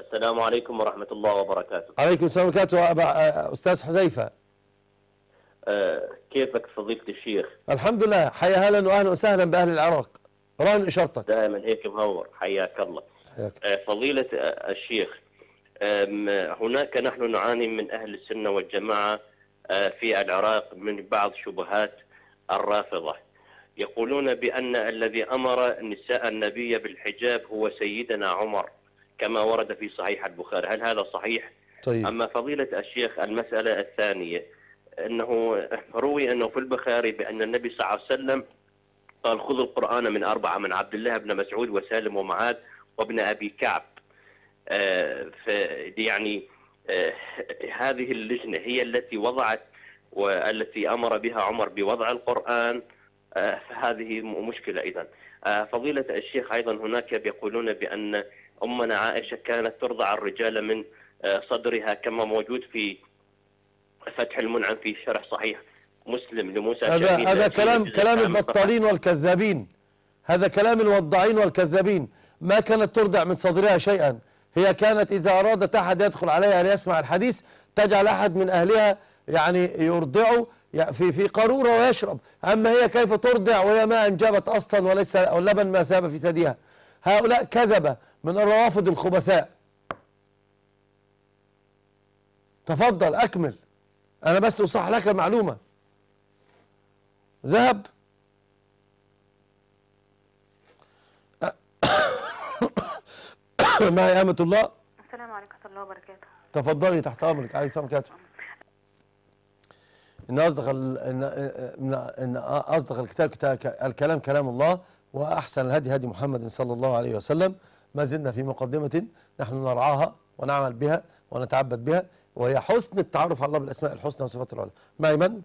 السلام عليكم ورحمة الله وبركاته. عليكم السلام ورحمة الله وبركاته. أستاذ حذيفة، كيفك فضيلة الشيخ؟ الحمد لله. حيا هلا وأهلا وسهلا بأهل العراق. رهن إشارتك. دائما هيك مهور، حياك الله. حياك. فضيلة الشيخ، هناك نحن نعاني من أهل السنة والجماعة في العراق من بعض شبهات الرافضة. يقولون بأن الذي أمر نساء النبي بالحجاب هو سيدنا عمر كما ورد في صحيح البخاري، هل هذا صحيح؟ طيب. أما فضيلة الشيخ المسألة الثانية، أنه روي أنه في البخاري بأن النبي صلى الله عليه وسلم قال خذوا القرآن من أربعة، من عبد الله بن مسعود وسالم ومعاذ وابن أبي كعب. يعني هذه اللجنة هي التي وضعت والتي أمر بها عمر بوضع القرآن، فهذه مشكلة. إذن فضيلة الشيخ أيضا هناك يقولون بأن أمنا عائشة كانت ترضع الرجال من صدرها كما موجود في فتح المنعم في شرح صحيح مسلم لموسى. هذا كلام البطالين والكذابين، هذا كلام الوضاعين والكذابين. ما كانت ترضع من صدرها شيئا، هي كانت إذا أرادت أحد يدخل عليها ليسمع الحديث تجعل أحد من أهلها يعني يرضعه في قارورة ويشرب. أما هي كيف ترضع وهي ما أنجبت أصلا وليس اللبن ما ثاب في ثديها؟ هؤلاء كذبة من الروافض الخبثاء. تفضل أكمل، أنا بس أصحح لك المعلومة. ذهب. معي أمة الله. السلام عليكم ورحمة الله وبركاته. تفضلي تحت أمرك. عليكم السلام ورحمة الله. إن أصدق الكلام كلام الله، وأحسن الهدي هدي محمد صلى الله عليه وسلم. ما زلنا في مقدمة نحن نرعاها ونعمل بها ونتعبد بها، وهي حسن التعرف على الله بالأسماء الحسنى وصفات العلى. معي من؟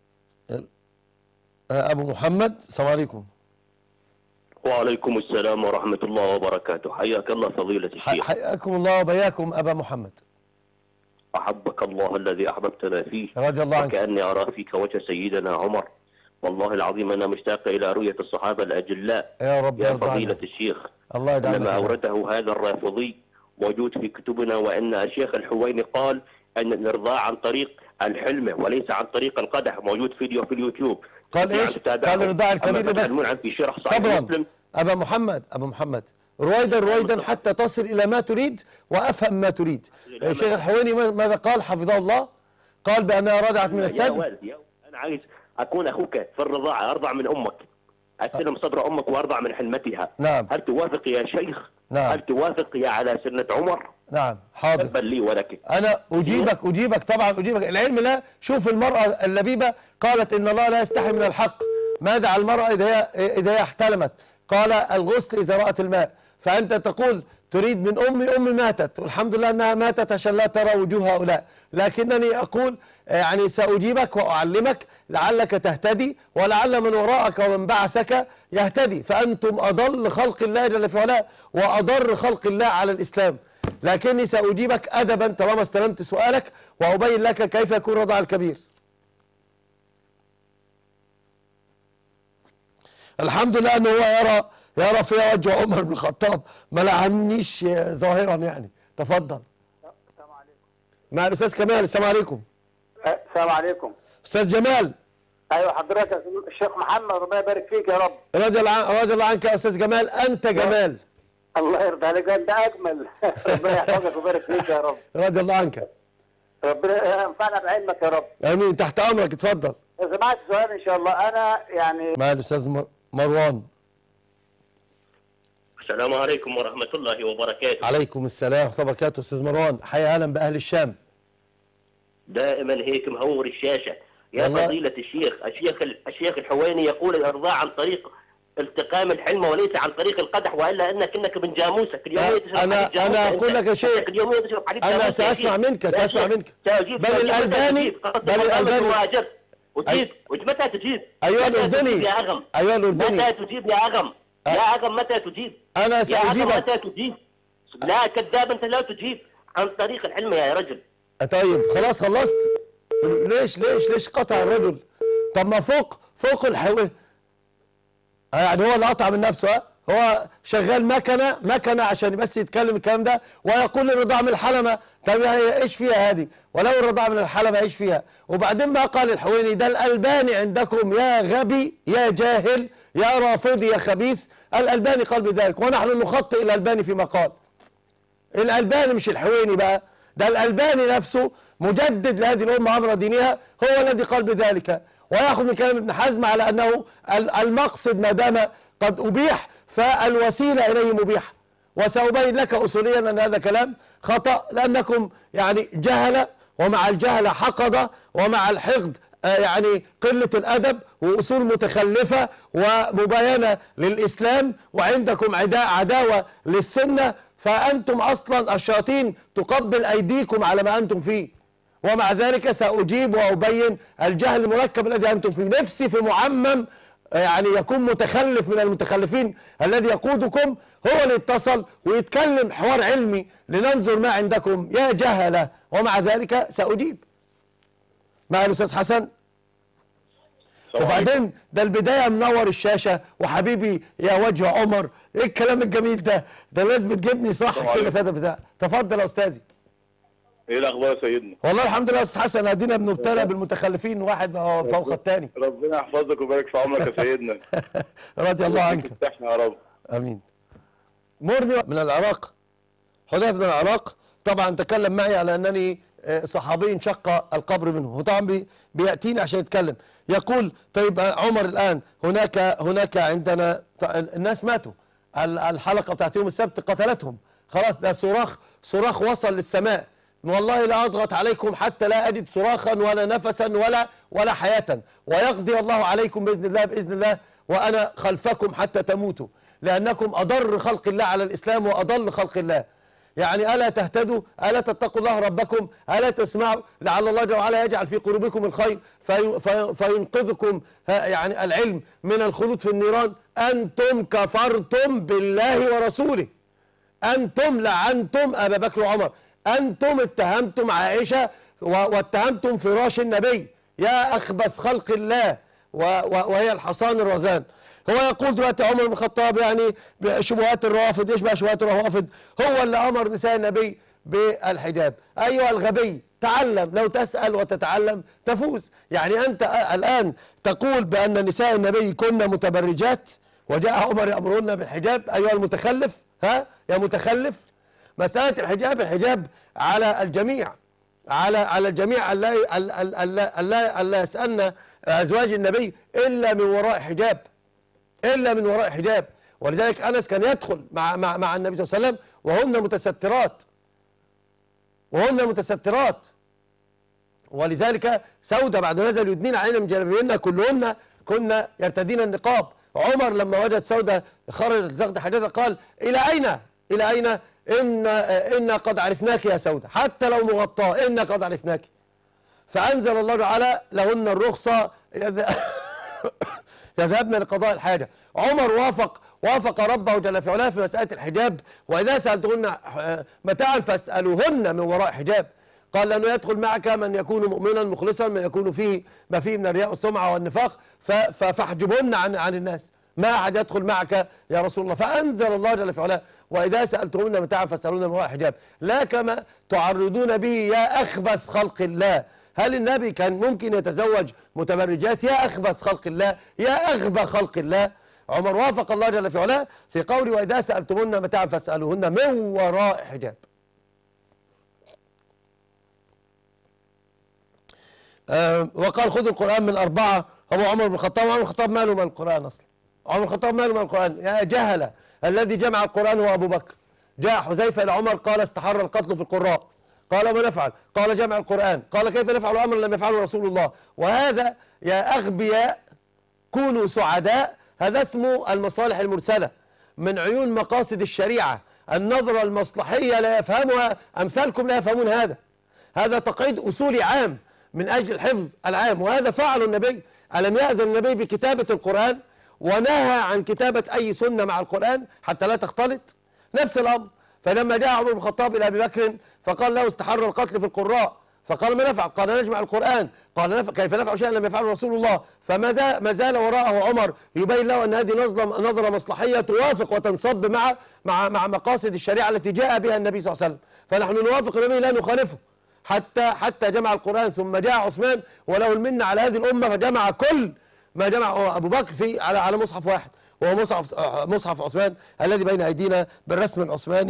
أبو محمد. السلام عليكم. وعليكم السلام ورحمة الله وبركاته. حياك الله فضيلة الشيخ. حياكم الله وبياكم أبا محمد. أحبك الله الذي أحببتنا فيه رضي الله عنك. وكأني أرى فيك وجه سيدنا عمر. والله العظيم أنا مشتاق إلى رؤية الصحابة الأجلاء يا رب يا فضيلة الشيخ. الله يدعمك. لما أورده هذا الرافضي موجود في كتبنا، وأن الشيخ الحويني قال أن الإرضاع عن طريق الحلمة وليس عن طريق القدح، موجود فيديو في اليوتيوب. قال إيش؟ قال الإرضاع الكبير بس. صبرا أبا محمد رويدا حتى تصل إلى ما تريد وأفهم ما تريد. الشيخ الحويني ماذا قال حفظه الله؟ قال بأنها رضعت من الثدي. يا والدي أنا عايز أكون أخوك في الرضاعة، أرضع من أمك، أستلم صدر أمك وأرضع من حلمتها. نعم. هل توافق يا شيخ؟ نعم. هل توافق يا على سنة عمر؟ نعم حاضر. تبا لي ولك. أنا أجيبك طبعا أجيبك. العلم لا. شوف المرأة اللبيبة قالت إن الله لا يستحي من الحق. ماذا على المرأة إذا هي احتلمت؟ قال الغسل إذا رأت الماء. فأنت تقول تريد من أمي ماتت، والحمد لله أنها ماتت عشان لا ترى وجوه هؤلاء، لكنني أقول يعني سأجيبك وأعلمك لعلك تهتدي، ولعل من وراءك ومن بعثك يهتدي. فأنتم أضل خلق الله جل في علاه وأضر خلق الله على الإسلام. لكني سأجيبك أدبا طالما استلمت سؤالك، وأبين لك كيف يكون رضع الكبير. الحمد لله أنه هو يرى فيها وجه عمر بن الخطاب، ما لعنيش ظاهرا يعني. تفضل. السلام عليكم. مع الأستاذ كمال. السلام عليكم. السلام عليكم. أستاذ جمال. أيوه حضرتك الشيخ محمد، ربنا يبارك فيك يا رب. رضي الله عنك يا أستاذ جمال. أنت جمال. الله يرضى عليك، أنت أجمل. ربنا يحفظك ويبارك فيك يا رب. رضي الله عنك. ربنا ينفعنا بعلمك يا رب. آمين. تحت أمرك اتفضل. إذا سمعت سؤال إن شاء الله. أنا يعني مع الأستاذ مروان. السلام عليكم ورحمة الله وبركاته. عليكم السلام ورحمة الله وبركاته. أستاذ مروان، حيا أهلا بأهل الشام. دائما هيك مهور الشاشة يا فضيلة الشيخ. الشيخ الحويني يقول الإرضاع عن طريق التقام الحلمة وليس عن طريق القدح، وإلا أنك ابن جاموسة كل يوم تشرب حليب جاموسة. أنا أقول لك شيء، كل يوم تشرب حليب جاموسة. أنا سأسمع منك بل الألباني وتجيب متى تجيب؟ أيها الأردني يا أغم، متى تجيب يا أغم؟ يا أغم متى تجيب؟ أنا سأجيبك. يا أغم متى تجيب؟ لا كذاب، أنت لا تجيب عن طريق الحلمة يا رجل. طيب خلاص خلصت. ليش قطع الرجل؟ طب ما فوق الحوي يعني هو اللي قطع من نفسه. هو شغال مكنه عشان بس يتكلم الكلام ده، ويقول الرضاعه من الحلمه. طب ايش فيها هذه؟ ولو الرضاعه من الحلمه ايش فيها؟ وبعدين ما قال الحويني ده الألباني عندكم يا غبي يا جاهل يا رافضي يا خبيث، الألباني قال بذلك، ونحن نخطئ الألباني فيما قال. الألباني مش الحويني بقى، ده الألباني نفسه مجدد لهذه الأمة أمر دينها هو الذي قال بذلك، ويأخذ من كلام ابن حزم على أنه المقصد ما دام قد أبيح فالوسيلة إليه مبيحة. وسأبين لك أصوليا أن هذا كلام خطأ، لأنكم يعني جهلة، ومع الجهلة حقدة، ومع الحقد يعني قلة الأدب وأصول متخلفة ومباينة للإسلام، وعندكم عداوة للسنة، فأنتم أصلا الشياطين تقبل أيديكم على ما أنتم فيه. ومع ذلك سأجيب وأبين الجهل المركب الذي أنتم فيه. نفسي في معمم يعني يكون متخلف من المتخلفين الذي يقودكم هو اللي يتصل ويتكلم حوار علمي لننظر ما عندكم يا جهلة، ومع ذلك سأجيب. مع الأستاذ حسن. وبعدين ده البداية منور الشاشة وحبيبي يا وجه عمر، ايه الكلام الجميل ده؟ ده لازم تجيبني صح كده في هذا البتاع. تفضل يا أستاذي. ايه الاخبار يا سيدنا؟ والله الحمد لله يا استاذ حسن، ادينا بنبتلى بالمتخلفين واحد فوق الثاني. ربنا يحفظك ويبارك في عمرك يا سيدنا. رضي الله عنك. يا رب. امين. مرني من العراق، حذيفه من العراق طبعا تكلم معي على انني صحابي انشق القبر منه، وطبعا بياتيني عشان يتكلم. يقول طيب عمر الان هناك عندنا الناس ماتوا، الحلقه بتاعت يوم السبت قتلتهم، خلاص ده صراخ وصل للسماء. والله لا أضغط عليكم حتى لا أجد صراخا ولا نفسا ولا حياة، ويقضي الله عليكم بإذن الله وأنا خلفكم حتى تموتوا، لأنكم أضر خلق الله على الإسلام وأضل خلق الله. يعني ألا تهتدوا؟ ألا تتقوا الله ربكم؟ ألا تسمعوا؟ لعل الله جل وعلا يجعل في قلوبكم الخير فينقذكم يعني العلم من الخلود في النيران. أنتم كفرتم بالله ورسوله، أنتم لعنتم أبا بكر وعمر، أنتم اتهمتم عائشة واتهمتم فراش النبي، يا أخبث خلق الله وهي الحصان الرزان. هو يقول دلوقتي عمر بن الخطاب يعني بشبهات الروافض، ايش بقى شبهات الروافض؟ هو اللي أمر نساء النبي بالحجاب. أيها الغبي تعلم، لو تسأل وتتعلم تفوز. يعني أنت الآن تقول بأن نساء النبي كن متبرجات وجاء عمر يأمرهن بالحجاب. أيها المتخلف، ها يا متخلف، مسألة الحجاب على الجميع، على الجميع. ألا يسألن أزواج النبي إلا من وراء حجاب، إلا من وراء حجاب. ولذلك أنس كان يدخل مع النبي صلى الله عليه وسلم وهن متسترات. ولذلك سودة بعد نزل يدنين علينا من جلابيبهن كنا يرتدين النقاب. عمر لما وجد سودة خرجت تغطي حاجتها قال إلى أين إن قد عرفناك يا سودة، حتى لو مغطاة إن قد عرفناك. فأنزل الله تعالى لهن الرخصة يذهبن لقضاء الحاجة. عمر وافق ربه جل في علاه في مسألة الحجاب، وإذا سألتهن متاعا فاسألوهن من وراء حجاب. قال لأنه يدخل معك من يكون مؤمنا مخلصا، من يكون فيه ما فيه من الرياء والسمعة والنفاق، فاحجبهن عن الناس، ما أحد يدخل معك يا رسول الله. فأنزل الله جل في علاه وإذا سألتهن متاعا فاسألوهن من وراء حجاب، لا كما تعرضون به يا أخبث خلق الله. هل النبي كان ممكن يتزوج متبرجات؟ يا أخبث خلق الله، يا أغبى خلق الله. عمر وافق الله جل في علاه في قوله وإذا سألتمهن متاعا فاسألوهن من وراء حجاب. وقال خذوا القرآن من أربعة. هو عمر بن الخطاب، وعمر بن الخطاب ماله من القرآن أصلا؟ عمر بن الخطاب ماله من القرآن؟ يا جهلة، الذي جمع القرآن هو أبو بكر. جاء حذيفة إلى عمر قال استحر القتل في القراء، قال ما نفعل؟ قال جمع القرآن. قال كيف نفعل أمر لم يفعله رسول الله؟ وهذا يا أغبياء كونوا سعداء، هذا اسمه المصالح المرسلة من عيون مقاصد الشريعة. النظرة المصلحية لا يفهمها أمثالكم، لا يفهمون هذا تقعيد أصولي عام من أجل حفظ العام، وهذا فعل النبي. ألم يأذن النبي بكتابة القرآن ونهى عن كتابة أي سنة مع القرآن حتى لا تختلط؟ نفس الأمر. فلما جاء عمر بن الخطاب إلى أبي بكر فقال له استحر القتل في القراء، فقال ما نفعل؟ قال نجمع القرآن. قال كيف نفعل شيئا لم يفعله رسول الله؟ ما زال وراءه عمر يبين له أن هذه نظرة مصلحية توافق وتنصب مع مقاصد الشريعة التي جاء بها النبي صلى الله عليه وسلم. فنحن نوافق النبي لا نخالفه، حتى جمع القرآن. ثم جاء عثمان وله المنة على هذه الأمة فجمع كل ما جمع أبو بكر على مصحف واحد، وهو مصحف عثمان الذي بين أيدينا بالرسم العثماني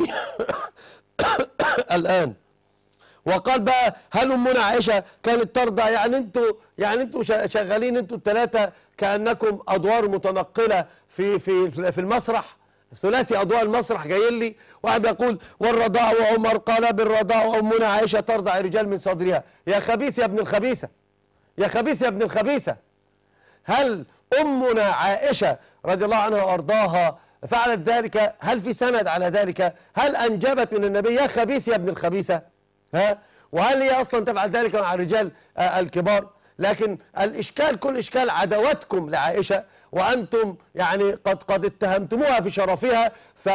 الآن. وقال بقى هل أمنا عائشة كانت ترضى؟ يعني انتوا شغالين انتوا الثلاثة كأنكم أدوار متنقلة في المسرح، ثلاثي أضواء المسرح جايين لي، واحد بيقول والرضاع وعمر قال بالرضاع وأمنا عائشة ترضع الرجال من صدرها. يا خبيث يا ابن الخبيثة، يا خبيث يا ابن الخبيثة، هل أمنا عائشة رضي الله عنها وأرضاها فعلت ذلك؟ هل في سند على ذلك؟ هل أنجبت من النبي؟ يا خبيث يا ابن الخبيثة، ها؟ وهل هي أصلا تفعل ذلك مع الرجال الكبار؟ لكن الإشكال كل إشكال عداوتكم لعائشة، وأنتم يعني قد اتهمتموها في شرفها،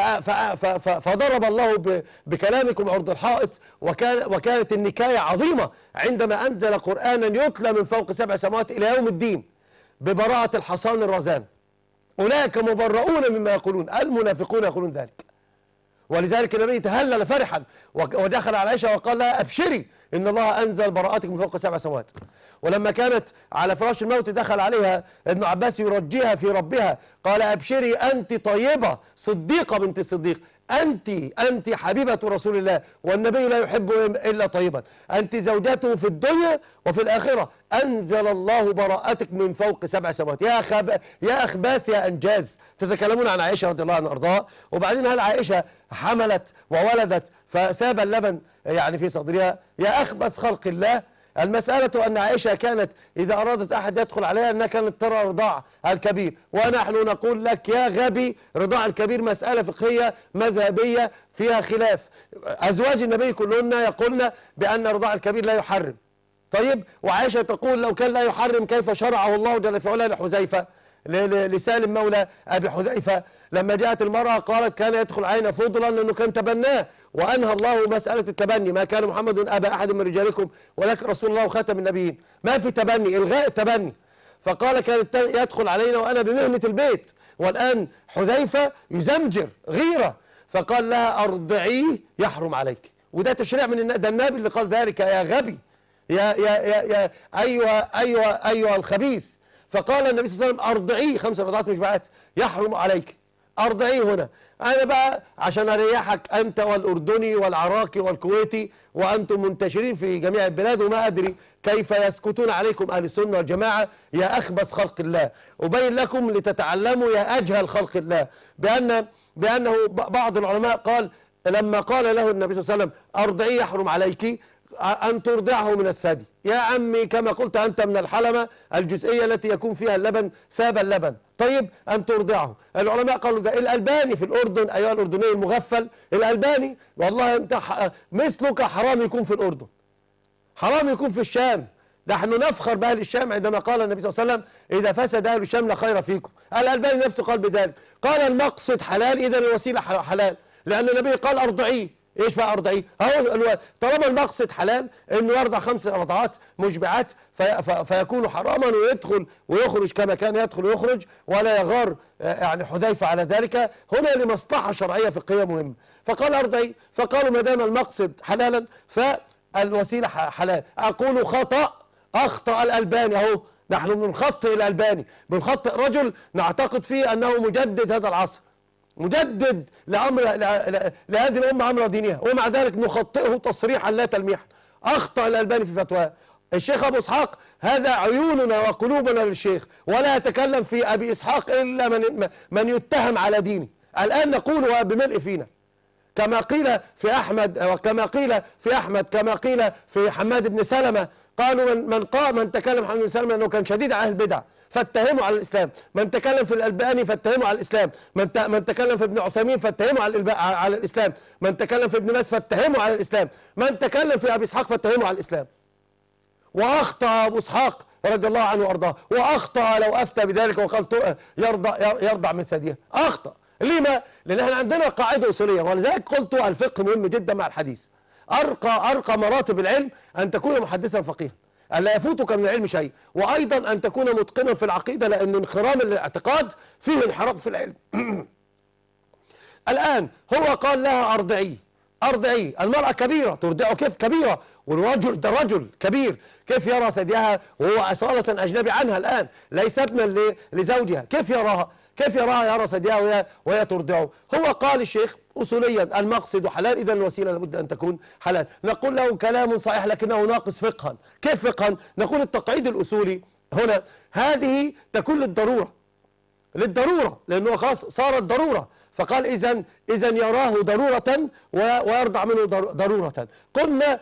فضرب الله بكلامكم عرض الحائط. وكانت النكاية عظيمة عندما أنزل قرآنا يتلى من فوق 7 سماوات إلى يوم الدين ببراءة الحصان الرزان. أولئك مبرؤون مما يقولون، المنافقون يقولون ذلك. ولذلك النبي تهلل فرحا ودخل على عائشة وقال لها أبشري إن الله أنزل براءتك من فوق 7 سماوات. ولما كانت على فراش الموت دخل عليها ابن عباس يرجيها في ربها، قال أبشري أنت طيبة صديقة بنت الصديق، أنت حبيبة رسول الله، والنبي لا يحب إلا طيبا، أنت زوجته في الدنيا وفي الآخرة، أنزل الله براءتك من فوق 7 سماوات. يا أخباث يا أنجاز تتكلمون عن عائشة رضي الله عنها وأرضاها. وبعدين هل عائشة حملت وولدت فساب اللبن يعني في صدرها؟ يا أخبث خلق الله. المسألة أن عائشة كانت إذا أرادت أحد يدخل عليها أنها كانت ترى رضاع الكبير، ونحن نقول لك يا غبي رضاع الكبير مسألة فقهية مذهبية فيها خلاف. أزواج النبي كلهن يقولن بأن رضاع الكبير لا يحرم. طيب، وعائشة تقول لو كان لا يحرم كيف شرعه الله جل في علاه لحذيفة، لسالم مولى أبي حذيفة لما جاءت المرأة قالت كان يدخل علينا فضلا لأنه كان تبناه، وأنهى الله مسألة التبني. ما كان محمد أبا أحد من رجالكم ولكن رسول الله وخاتم النبيين. ما في تبني، إلغاء التبني. فقال كان يدخل علينا وأنا بمهنة البيت، والآن حذيفة يزمجر غيرة، فقال لها أرضعيه يحرم عليك. وده تشريع من ده النبي اللي قال ذلك. يا غبي يا أيها الخبيث. فقال النبي صلى الله عليه وسلم أرضعيه 5 رضعات مشبعات يحرم عليك، أرضعيه هنا. أنا بقى عشان أريحك أنت والأردني والعراقي والكويتي، وأنتم منتشرين في جميع البلاد، وما أدري كيف يسكتون عليكم أهل السنة والجماعة. يا أخبث خلق الله، أبين لكم لتتعلموا يا أجهل خلق الله بأنه بعض العلماء قال لما قال له النبي صلى الله عليه وسلم أرضعيه يحرم عليك أن ترضعه من الثدي. يا عمي كما قلت أنت من الحلمة الجزئية التي يكون فيها اللبن ساب اللبن. طيب أن ترضعه. العلماء قالوا ده الألباني في الأردن، أيها الأردني المغفل الألباني، والله أنت مثلك حرام يكون في الأردن، حرام يكون في الشام. نحن نفخر بأهل الشام عندما قال النبي صلى الله عليه وسلم إذا فسد أهل الشام لا خير فيكم. الألباني نفسه قال بذلك، قال المقصد حلال إذا الوسيلة حلال، لأن النبي قال أرضعيه. ايش بقى ارضعيه؟ اهو طالما المقصد حلال انه يرضع 5 رضعات مشبعات فيكون حراما، ويدخل ويخرج كما كان يدخل ويخرج ولا يغار يعني حذيفه على ذلك. هنا لمصلحه شرعيه فقهيه مهمه. فقال ارضعي، فقالوا ما دام المقصد حلالا فالوسيله حلال. اقول خطا، اخطا الالباني. اهو نحن بنخطئ الالباني، بنخطئ رجل نعتقد فيه انه مجدد هذا العصر، مجدد لهذه الأمة أمر دينها، ومع ذلك نخطئه تصريحا لا تلميحا. أخطأ الألباني في فتواه. الشيخ أبو إسحاق هذا عيوننا وقلوبنا للشيخ، ولا يتكلم في أبي إسحاق إلا من يتهم على دينه. الآن نقول بملء فينا كما قيل في أحمد، وكما قيل في أحمد، كما قيل في حماد بن سلمة. قالوا من تكلم حماد بن سلمة أنه كان شديد على أهل البدع فاتهموا على الإسلام، من تكلم في الألباني فاتهموا على الإسلام، من تكلم في ابن عثيمين فاتهموا على الإسلام، من تكلم في ابن باز فاتهموا على الإسلام، من تكلم في أبي إسحاق فاتهموا على الإسلام. وأخطأ أبو إسحاق رضي الله عنه وأرضاه، وأخطأ لو أفتى بذلك وقال يرضع من ثديها. أخطأ. لما؟ لأن احنا عندنا قاعدة أصولية، ولذلك قلت الفقه مهم جدا مع الحديث. أرقى مراتب العلم أن تكون محدثا فقيها، أن لا يفوتك من العلم شيء، وأيضا أن تكون متقنا في العقيدة، لأن انخرام الاعتقاد فيه انحراف في العلم. الآن هو قال لها أرضعي، المرأة كبيرة ترضعه كيف كبيرة، والرجل ده رجل كبير كيف يرى ثديها وهو أصالة أجنبي عنها الآن ليس ابنا لزوجها، كيف يراها يرى ثديها وهي ترضعه. هو قال الشيخ أصوليا المقصد حلال، إذا الوسيلة لابد أن تكون حلال. نقول له كلام صحيح لكنه ناقص فقها. كيف فقها؟ نقول التقعيد الأصولي هنا هذه تكون للضرورة لأنه خلاص صارت ضرورة، فقال إذا يراه ضرورة ويرضع منه ضرورة. قلنا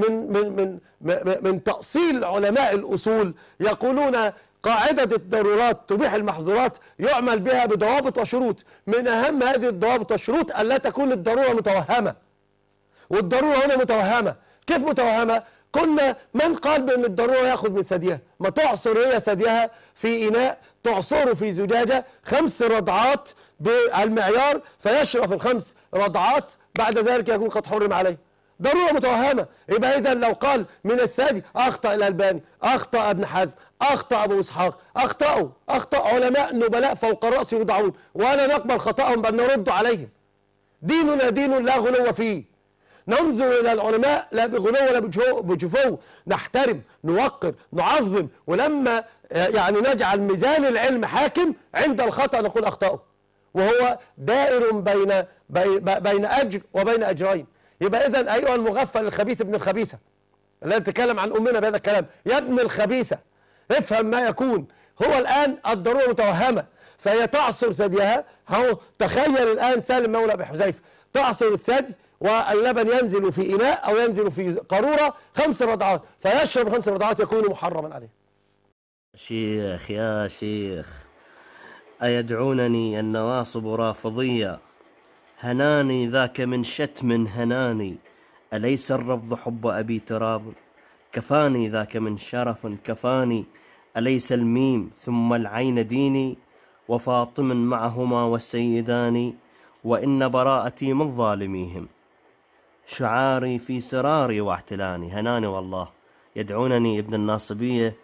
من تأصيل علماء الأصول يقولون قاعدة الضرورات تبيح المحظورات يعمل بها بضوابط وشروط، من أهم هذه الضوابط والشروط ألا تكون الضرورة متوهمة، والضرورة هنا متوهمة. كيف متوهمة؟ قلنا من قال بأن الضرورة يأخذ من ثديها؟ ما تعصر هي ثديها في إناء، تعصره في زجاجة 5 رضعات بالمعيار، فيشرب ال5 رضعات، بعد ذلك يكون قد حرم عليه. ضرورة متوهمة. يبقى إذا لو قال من الثدي أخطأ الألباني، أخطأ ابن حزم، أخطأ أبو إسحاق، أخطأ علماء نبلاء فوق الرأس يوضعون، ولا نقبل خطأهم بل نرد عليهم. ديننا دين لا غلو فيه، ننظر إلى العلماء لا بغلو ولا بجفو، نحترم نوقر نعظم، ولما يعني نجعل ميزان العلم حاكم عند الخطأ نقول أخطأه، وهو دائر بين أجر وبين أجرين. يبقى إذن أيها المغفل الخبيث ابن الخبيثة الذي نتكلم عن أمنا بهذا الكلام، يا ابن الخبيثة افهم ما يكون. هو الآن الضرورة متوهمة، فهي تعصر ثديها. هو تخيل الآن سالم مولى أبي حذيفة تعصر الثدي واللبن ينزل في إناء أو ينزل في قارورة 5 رضعات، فيشرب 5 رضعات يكون محرما عليه. شيخ يا شيخ، أيدعونني النواصب رافضية، هناني ذاك من شتم هناني، أليس الرفض حب أبي تراب، كفاني ذاك من شرف كفاني، أليس الميم ثم العين ديني، وفاطم معهما والسيدان، وإن براءتي من ظالميهم، شعاري في سراري واحتلاني. هناني والله، يدعونني ابن الناصبية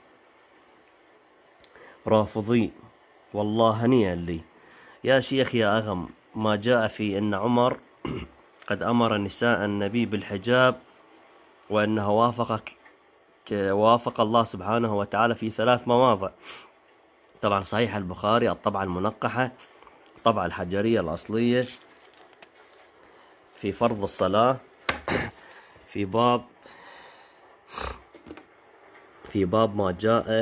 رافضي، والله هنيئا لي. يا شيخ يا أغم، ما جاء في أن عمر قد أمر نساء النبي بالحجاب، وأنه وافق الله سبحانه وتعالى في 3 مواضع. طبعا صحيح البخاري، الطبعة المنقحة، الطبعة الحجرية الأصلية، في فرض الصلاة، في باب ما جاء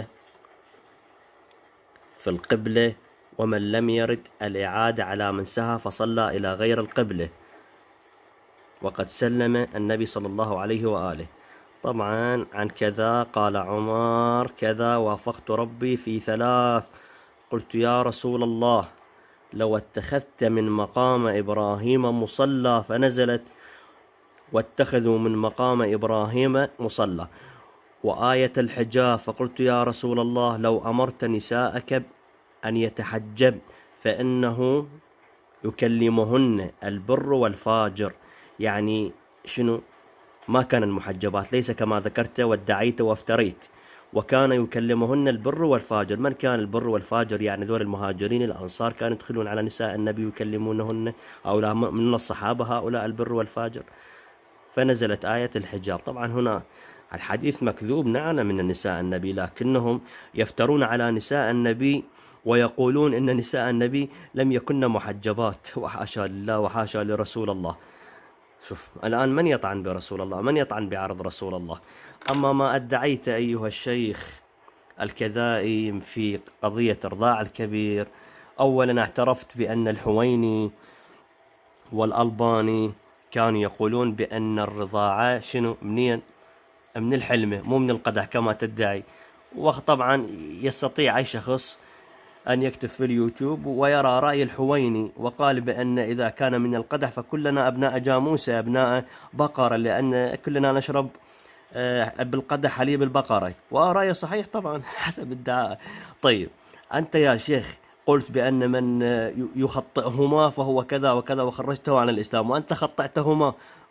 في القبلة، ومن لم يرد الإعادة على من سهى فصلى إلى غير القبلة، وقد سلم النبي صلى الله عليه وآله. طبعا عن كذا قال عمر كذا، وافقت ربي في 3، قلت يا رسول الله لو اتخذت من مقام إبراهيم مصلى، فنزلت واتخذوا من مقام إبراهيم مصلى. وآية الحجاب، فقلت يا رسول الله لو أمرت نساءك أن يتحجب فإنه يكلمهن البر والفاجر. يعني شنو؟ ما كان المحجبات، ليس كما ذكرت وادعيت وافتريت، وكان يكلمهن البر والفاجر. من كان البر والفاجر؟ يعني ذول المهاجرين الأنصار كانوا يدخلون على نساء النبي يكلمونهن، أو من الصحابة هؤلاء البر والفاجر. فنزلت آية الحجاب. طبعا هنا الحديث مكذوب، نعم من النساء النبي، لكنهم يفترون على نساء النبي ويقولون إن نساء النبي لم يكن محجبات، وحاشا لله وحاشا لرسول الله. شوف الآن من يطعن برسول الله؟ من يطعن بعرض رسول الله؟ أما ما أدعيت أيها الشيخ الكذائي في قضية إرضاع الكبير، أولا اعترفت بأن الحويني والألباني كانوا يقولون بأن الرضاعة شنو؟ منين؟ من الحلمة، مو من القدح كما تدعي. وطبعا يستطيع أي شخص أن يكتب في اليوتيوب ويرى رأي الحويني، وقال بأن إذا كان من القدح فكلنا أبناء جاموسة، أبناء بقرة، لأن كلنا نشرب بالقدح حليب البقرة. ورأيه صحيح طبعا حسب الدعاء. طيب أنت يا شيخ قلت بأن من يخطئهما فهو كذا وكذا وخرجته عن الإسلام، وأنت خطأتهما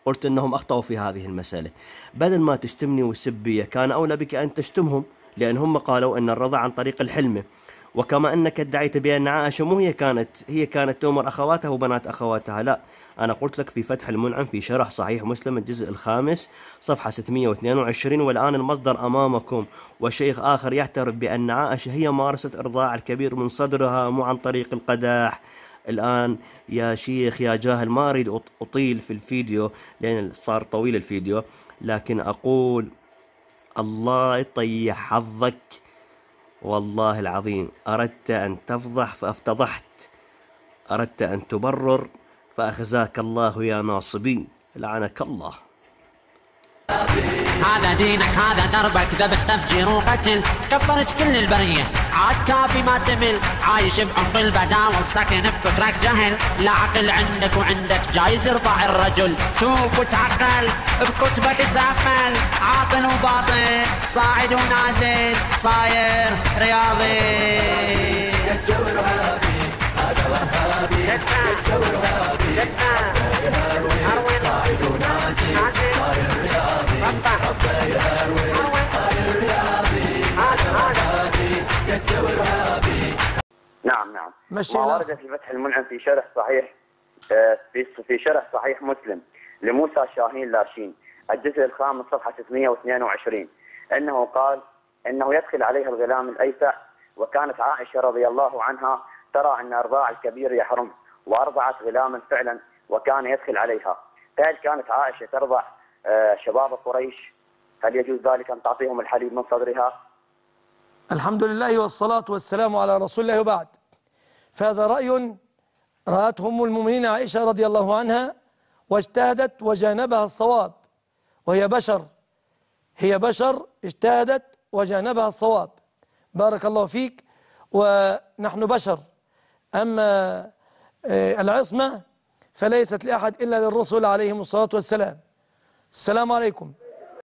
قلت أنهم أخطأوا في هذه المسألة. بدل ما تشتمني وسبية كان أولى بك أن تشتمهم، لأن هم قالوا أن الرضا عن طريق الحلمة. وكما أنك ادعيت بأن عائشة مو هي كانت تؤمر أخواتها وبنات أخواتها، لا، أنا قلت لك في فتح المنعم في شرح صحيح مسلم الجزء الخامس صفحة 622، والآن المصدر أمامكم. وشيخ آخر يعترف بأن عائشة هي مارست إرضاع الكبير من صدرها مو عن طريق القداح. الآن يا شيخ يا جاهل، ما أريد أطيل في الفيديو لأن صار طويل الفيديو، لكن أقول الله يطيح حظك، والله العظيم أردت أن تفضح فافتضحت، أردت أن تبرر فأخزاك الله يا ناصبي، لعنك الله. هذا دينك، هذا دربك، ذبح تفجير وقتل، كفرت كل البرية، عاد كافي ما تمل، عايش بعمق البداوة وساكن بفكرك جهل، لا عقل عندك وعندك جايز يرضع الرجل، توب وتعقل بكتبك تأمل، عاقل وباطل صاعد ونازل صاير رياضي. الجو الوهابي هذا وهابي، الجو الوهابي صاعد ونازل صاير رياضي، ربه يهروي صاير رياضي، هذا وهابي الجو الوهابي. نعم ما ورد في فتح المنعم في شرح صحيح في شرح صحيح مسلم لموسى شاهين لاشين الجزء الخامس صفحة 622 أنه قال إنه يدخل عليها الغلام الأيسع، وكانت عائشة رضي الله عنها ترى أن إرضاع الكبير يحرم، وأرضعت غلاما فعلا وكان يدخل عليها. فهل كانت عائشة ترضع شباب قريش؟ هل يجوز ذلك أن تعطيهم الحليب من صدرها؟ الحمد لله والصلاة والسلام على رسول الله، وبعد. فهذا رأي رأته أم المؤمنين عائشة رضي الله عنها واجتهدت وجانبها الصواب، وهي بشر، هي بشر اجتهدت وجانبها الصواب، بارك الله فيك. ونحن بشر، أما العصمة فليست لأحد إلا للرسل عليهم الصلاة والسلام. السلام عليكم.